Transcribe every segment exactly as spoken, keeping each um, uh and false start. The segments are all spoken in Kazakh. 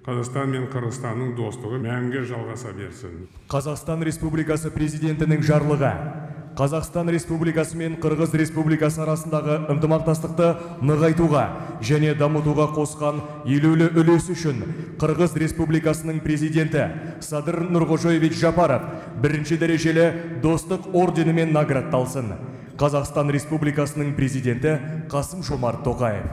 Қазақстан мен Қырғызстанның достығы мәңгі жалғаса берсін. Қазақстан Республикасы президентінің жарлығы Қазақстан Республикасы мен Қырғыз Республикасы арасындағы ынтымақтастықты нығайтуға және дамытуға қосқан елеулі үлесі үшін Қырғыз Республикасының президенті Садыр Нұрғожаевич Жапаров бірінші дәрежелі достық орденімен наградталсын. Қазақстан Республикасының президенті Қасым Жомарт Тоқаев.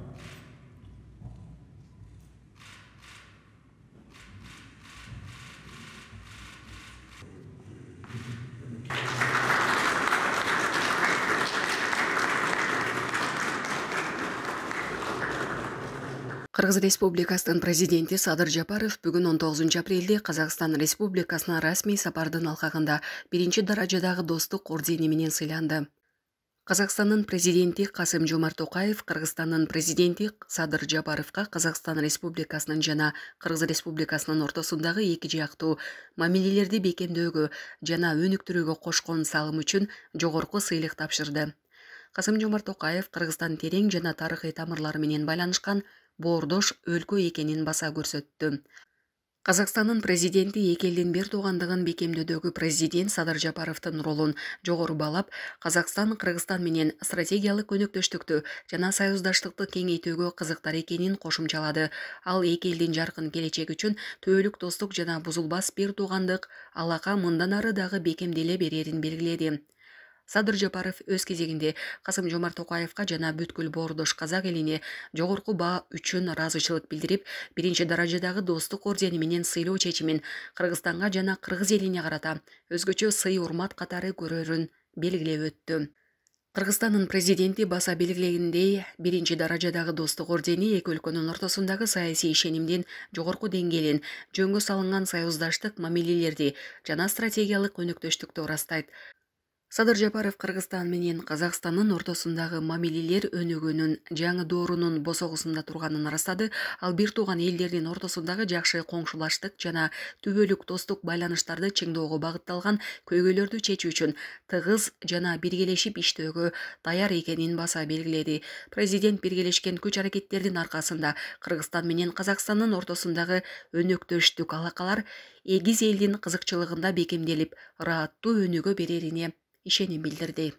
Қырғыз Республикасының президенті Садыр Жапаров бүгін он тоғызыншы апрелде Қазақстан Республикасына расми сапардың алқағында бірінші даражадағы достық орденіменен сыйланды. Қазақстанның президенті Қасым Жомарт Тоқаев Қырғызстанның президенті Садыр Жапаровқа Қазақстан Республикасының жана Қырғыз Республикасының ортасындағы екі жақтуу мамилелерди бекемдөөгө жана өнүктүрүүгө кошкон салым үчүн жогорку сыйлык тапшырды. Қасым Жомарт Тоқаев Қырғызстан терең жана тарыхый тамырлары менен байланышкан боордош өлкө экенин баса көрсөттү. Қазақстанның президенті эки элдин бир туугандыгын бекемдөдөгү президент Садыр Жапаровдун ролун жогору баалап, Қазақстан Кыргызстан менен стратегиялык өнөктөштүктү жана союздаштыкты кеңейтүүгө кызыктар экенин кошумчалады. Ал эки элдин жаркын келечеги үчүн түбөлүк достук жана бузулбас бир туугандык алака мындан ары дагы бекемделе берерин белгиледи. Садыр Жапаров өз кезегинде Касым Жомарт Токаевка жана бүткүл боордош казак элине жогорку баа үчүн ыраазычылык билдирип, биринчи даражадагы достук ордени менен сыйлоо чечимин Кыргызстанга жана кыргыз элине карата өзгөчө сый урмат катары көрөрүн белгилеп өттү. Кыргызстандын президенти баса белгилегендей, биринчи даражадагы достук ордени эки өлкөнүн ортосундагы саясий ишенимдин жогорку деңгээлин, жөнгө салынган союздаштык мамилелерди жана стратегиялык өнөктөштүктү ырастайт. Садыр Жапаров Кыргызстан менен Казакстандын ортосундагы мамилелер өнүгүүнүн жаңы доорунун босогусунда турганын ырастады. Ал бир тууган элдердин ортосундагы жакшы коңшулаштык жана түбөлүк достук байланыштарды чыңдоого багытталган көйгөйлөрдү чечүү үчүн тыгыз жана биргелешип иштөөгө даяр экенин баса белгиледи. Президент биргелешкен күч-аракеттердин аркасында Кыргызстан менен Казакстандын ортосундагы өнөктөштүк алакалар эгиз элдин кызыкчылыгында бекемделип, ырааттуу өнүгө берерине ишеним билдирди.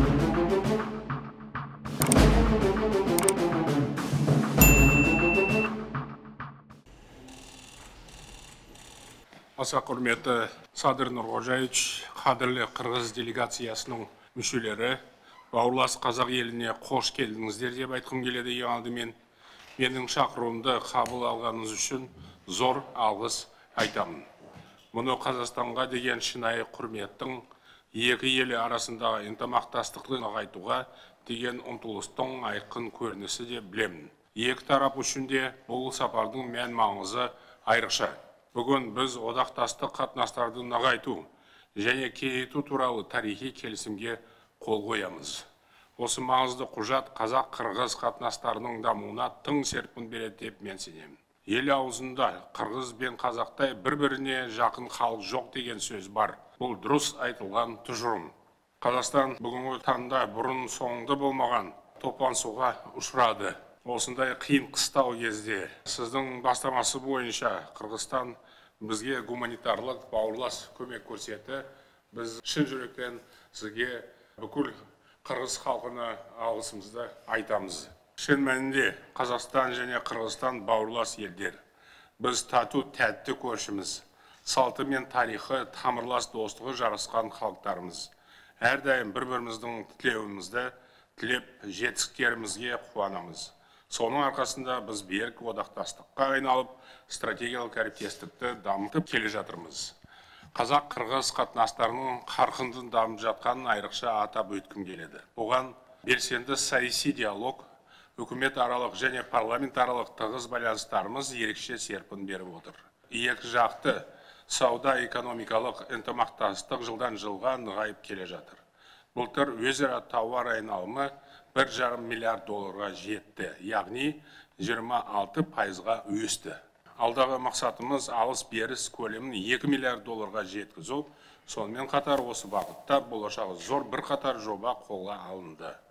Аса құрметті Садыр Нұрғожаевич, қадірлі Қырғыз делегациясының мүшелері, бауырлас қазақ еліне қош келдіңіздер деп айтқым келеді. Ең алдымен менің шақыруымды қабыл алғаныңыз үшін зор алғыс айтамын. Мұны Қазақстанға деген шынайы құрметтің, екі ел арасындағы ынтымақтастықты нығайтуға деген ұмтылыстың айқын көрінісі деп білемін. Екі тарап үшін де бұл сапардың мән маңызы айрықша. Бүгін біз одақтастық қатынастарды нығайту және кеңейту туралы тарихи келісімге қол қоямыз. Осы маңызды құжат қазақ-қырғыз қатынастарының дамуына тың серпін береді деп мен сенемін. Ел аузында қырғыз бен қазақтай бір-біріне жақын халық жоқ деген сөз бар. Бұл дұрыс айтылған тұжырым. Қазақстан бүгінгі таңда бұрын соңды болмаған топан-суға ұшырады. Осындай қиын қыстау кезде сіздің бастамасы бойынша Қырғызстан бізге гуманитарлық бауырлас көмек көрсетті. Біз шын жүректен сізге бүкіл қырғыз халқына алғысымызды айтамыз. Шын мәнінде Қазақстан және Қырғызстан бауырлас елдер. Біз тату тәтті көршіміз. Салты мен тарихы тамырлас достығы жарасқан халықтарымыз. Әрдайым бір-біріміздің тілеуімізді тілеп жетістіктерімізге қуанамыз. Соның арқасында біз берік одақтастыққа айналып, стратегиялық әріптестікті дамытып келе жатырмыз. Қазақ-қырғыз қатынастарының қарқынды дамып жатқанын айрықша атап өткім келеді. Оған белсенді саяси диалог, үкімет аралық және парламент аралық тығыз байланыстарымыз ерекше серпін беріп отыр. Екі жақты сауда-экономикалық ынтымақтастық жылдан жылға нығайып келе жатыр. Былтыр өзара тауар айналымы бір жарым миллиард долларға жетті, яғни жиырма алты пайызға өсті. Алдағы мақсатымыз алыс беріс көлемін екі миллиард долларға жеткізу. Сонымен қатар осы бағытта болашағы зор бір қатар жоба қолға алынды.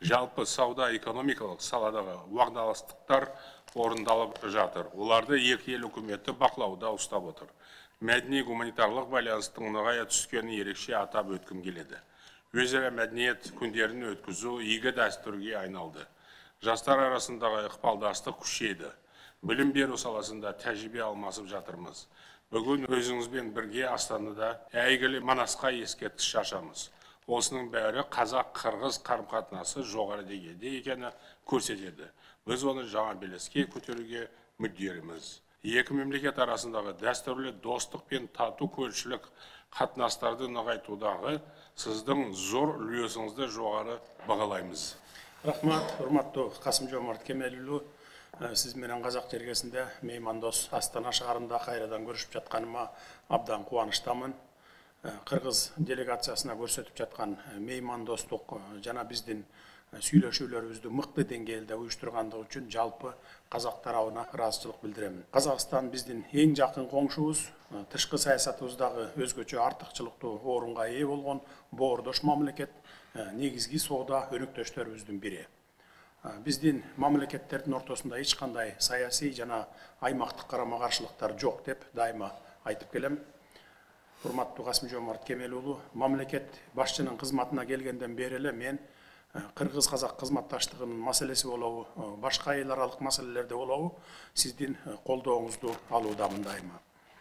жалпы сауда экономикалық саладағы уағдаластықтар орындалып жатыр. Оларды екі ел үкіметі бақылауда ұстап отыр. Мәдени гуманитарлық байланыстың нығая түскенін ерекше атап өткім келеді. Өзара мәдениет күндерін өткізу игі дәстүрге айналды. Жастар арасындағы ықпалдастық күшейді. Білім беру саласында тәжірибе алмасып жатырмыз. Бүгін өзіңізбен бірге Астанада әйгілі Манасқа ескерткіш ашамыз. Осының бәрі қазақ-қырғыз қарым-қатынасы жоғары деңгейде екені көрсетеді. Біз оны жаңа белеске көтеруге мүдделіміз. Екі мемлекет арасындағы дәстүрлі достық пен тату көршілік қатынастарды нығайтудағы сіздің зор үлесіңізді жоғары бағалаймыз. Рахмат, урматтуу Касым-Жомарт Кемелұлы. Сіз менен Қазақ жергесінде меймандос Астана шаарында кайрадан көрүшүп жатканыма абдан кубанычтамын. Кыргыз делегациясына көрсөтүп жаткан меймандостук жана биздин сүйлөшүүлөрүбүздү мыкты деңгээлде уюштургандыгы үчүн жалпы Казак тарабына ыраазычылык билдирем. Казакстан биздин эң жакын коңшубуз, тышкы саясатыбыздагы өзгөчө артыкчылыктуу орунга ээ болгон боордош мамлекет, негизги соода өнөктөштөрүбүздүн бири. Биздин мамлекеттердин ортосунда эч кандай саясий жана аймактык карама-каршылыктар жок деп дайыма айтып келем. Урматтуу Касым-Жомарт Кемелұлы, мамлекет башчынын кызматына келгенден бери эле мен Кыргыз-Казак кызматташтыгынын маселеси болобу, башка эл аралык маселелерде болобу, сиздин колдооңузду алуудамын дайыма.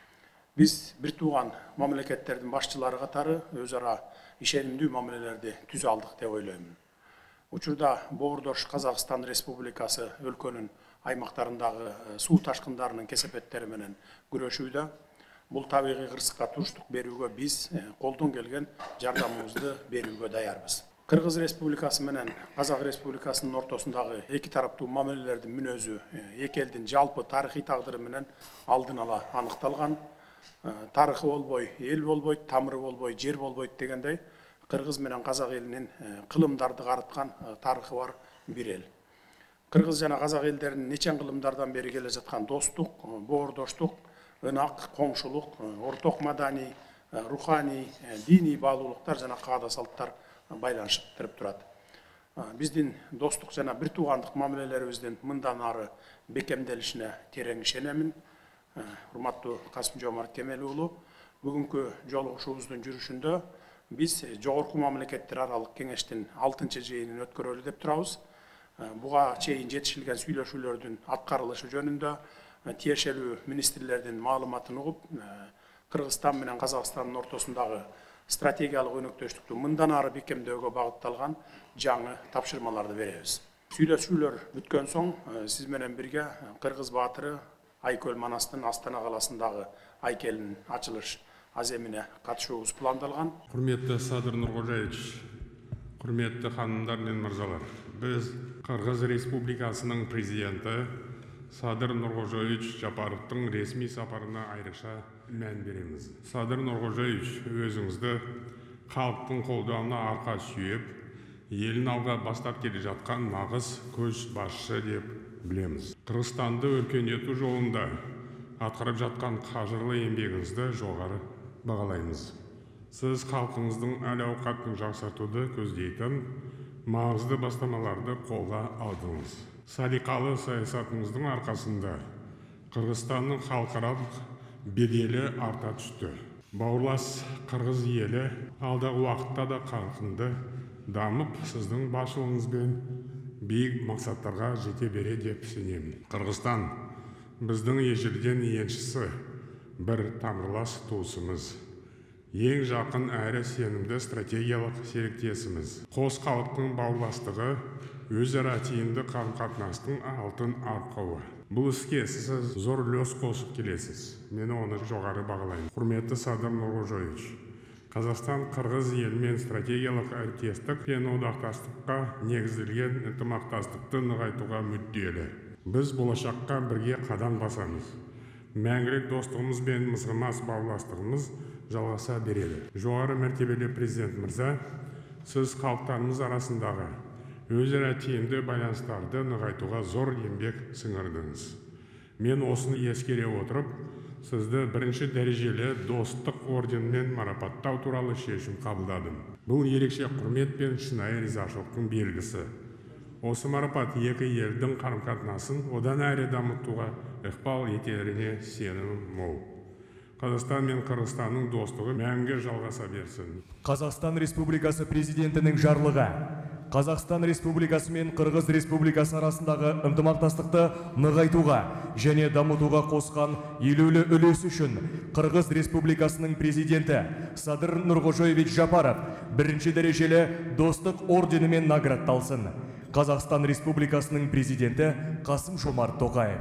Биз бир тууган мамлекеттердин башчылары катары өз ара ишенимдүү мамилелерди түзө алдык деп ойлоймун. Учурда боордош Казакстан Республикасы өлкөнүн аймактарындагы суу ташкындарынын кесепеттери менен күрөшүүдө. Бул табигый кырсыкка туруштук берүүгө биз колдон келген жардамыбызды берүүгө даярбыз. Кыргыз Республикасы менен Казак Республикасынын ортосундагы эки тараптуу мамилелердин мүнөзү эки элдин жалпы тарыхый тагдыры менен алдын ала аныкталган. Тарыхы болбой, эл болбойт, тамыры болбой, жер болбойт дегендей, Кыргыз менен Казак элинин кылымдарды карыткан тарыхы бар бир эл. Кыргыз жана Казак элдеринин нечен кылымдардан бери келе жаткан достук, боордоштук, ынак, коңшулук, орток маданий, руханий, диний баалуулуктар жана каада салттар байланыштырып турат. Биздин достук жана бир туугандык мамилелерибиздин мындан ары бекемделишине терең ишенемин. Урматтуу Касым-Жомарт Кемелұлы, бүгүнкү жолугушуубуздун жүрүшүндө биз жогорку мамлекеттер аралык кеңештин алтынчы жыйынын өткөрөлү деп турабыз. Буга чейин жетишилген сүйлөшүүлөрдүн аткарылышы жөнүндө тиешелүү министрлердин маалыматын угуп, Кыргызстан менен Казакстандын ортосундагы стратегиялык өнөктөштүктү мындан ары бекемдөөгө багытталган жаңы тапшырмаларды беребиз. Сүйлөшүүлөр бүткөн соң сиз менен бирге Кыргыз баатыры Айкөл Манастын Астана каласындагы айкелинин ачылыш аземине катышуубуз пландалган. Құрметті Садыр Нұрғожаевич, құрметті ханымдар мен мырзалар, біз Қырғыз Республикасының президенті Садыр Нұрғожаевич Жапаровтың ресми сапарына айрықша мән береміз. Садыр Нұрғожаевич, өзіңізді халықтың қолдауына арқа сүйеп, елін алға бастап келе жатқан нағыз көш басшы деп білеміз. Қырғызстанды өркениету жолында атқарып жатқан қажырлы еңбегіңізді жоғары бағалаймыз. Сіз халқыңыздың әл-ауқатын жақсартуды көздейтін маңызды бастамаларды қолға алдыңыз. Салиқалы саясатыңыздың арқасында Қырғызстанның халықаралық беделі арта түсті. Бауырлас Қырғыз елі алдағы уақытта да қарқынды дамып, сіздің басшылығыңызбен биік мақсаттарға жете бере деп сенемін. Қырғызстан біздің ежелден еншісі, бір тамырлас туысымыз. Ең жақын әрі сенімді стратегиялық серіктесіміз. Қос халықтың бауырластығы өзара тиімді қарым-қатынастың алтын арқауы. Бұл іске сіз зор үлес қосып келесіз. Мен оны жоғары бағалаймын. Құрметті Садыр Нұрғожаевич, Қазақстан Қырғыз елмен стратегиялық әріптестік пен одақтастыққа негізделген ынтымақтастықты нығайтуға мүдделі. Біз болашаққа бірге қадам басамыз. Мәңгілік достығымыз бен мызғымас бауырластығымыз жалғаса береді. Жоғары мәртебелі президент мырза, сіз халықтарымыз арасындағы өзара тиімді байланыстарды нығайтуға зор еңбек сіңірдіңіз. Мен осыны ескере отырып, сізді бірінші дәрежелі достық орденмен марапаттау туралы шешім қабылдадым. Бұл ерекше құрмет пен шынайы ризашылықтың белгісі. Осы марапат екі елдің қарым-қатынасын одан әрі дамытуға ықпал етеріне сенімім мол. Қазақстан мен Қырғызстанның достығы мәңгі жалғаса берсін. Қазақстан Республикасы президентінің жарлығы Қазақстан Республикасы мен Қырғыз Республикасы арасындағы ынтымақтастықты нығайтуға және дамытуға қосқан елеулі үлесі үшін Қырғыз Республикасының президенті Садыр Нұрғожаевич Жапаров бірінші дәрежелі достық орденімен наградталсын. Қазақстан Республикасының президенті Қасым-Жомарт Тоқаев.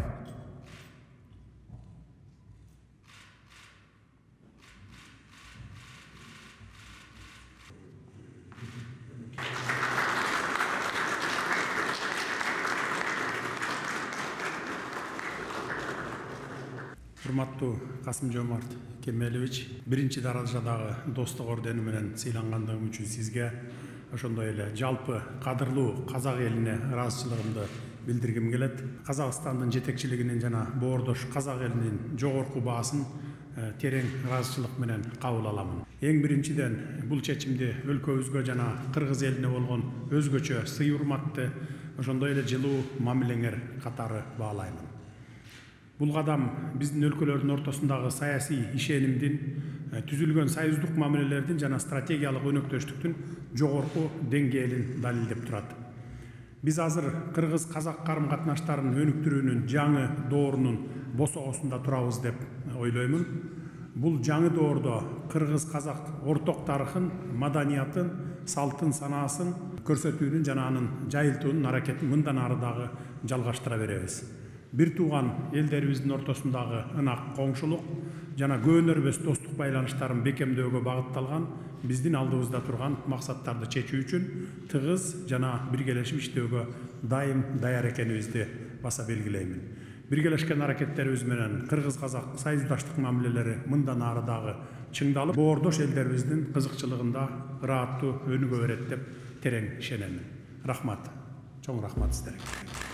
Урматтуу Касым-Жомарт Кемелевич, биринчи даражадагы достук ордени менен сыйлангандыгым үчүн сизге, ошондой эле жалпы кадырлуу казак элине ыраазычылыгымды билдиргим келет. Казакстандын жетекчилигинин жана боордош казак элинин жогорку баасын терең ыраазычылык менен кабыл аламын. Эң биринчиден бул чечимди өлкөбүзгө жана кыргыз элине болгон өзгөчө сый урматты, ошондой эле жылуу мамилеңер катары баалаймын. Бул кадам биздин өлкөлөрдүн ортосундагы саясий ишенимдин, түзүлгөн союздук мамилелердин жана стратегиялык өнөктөштүктүн жогорку деңгээлин далилдеп турат. Биз азыр кыргыз-казак карым-катнаштарын өнүктүрүүнүн жаңы доорунун босогосунда турабыз деп ойлоймун. Бул жаңы доордо кыргыз-казак орток тарыхын, маданиятын, салтын, санаасын көрсөтүүнүн жана анын жайылтуунун аракетин мындан ары дагы жалгаштыра беребиз. Бир тууган элдерибиздин ортосундагы ынак коңшулук жана көөнөрбөс достук байланыштарын бекемдөөгө багытталган биздин алдыбызда турган максаттарды чечүү үчүн тыгыз жана биргелешип иштөөгө дайым даяр экенибизди баса белгилеймин. Биргелешкен аракеттерибиз менен кыргыз-казак союздаштык мамилелери мындан ары дагы чыңдалып, боордош элдерибиздин кызыкчылыгында ырааттуу өнүгө берет деп терең ишенемин. Рахмат. Чоң рахмат сиздерге.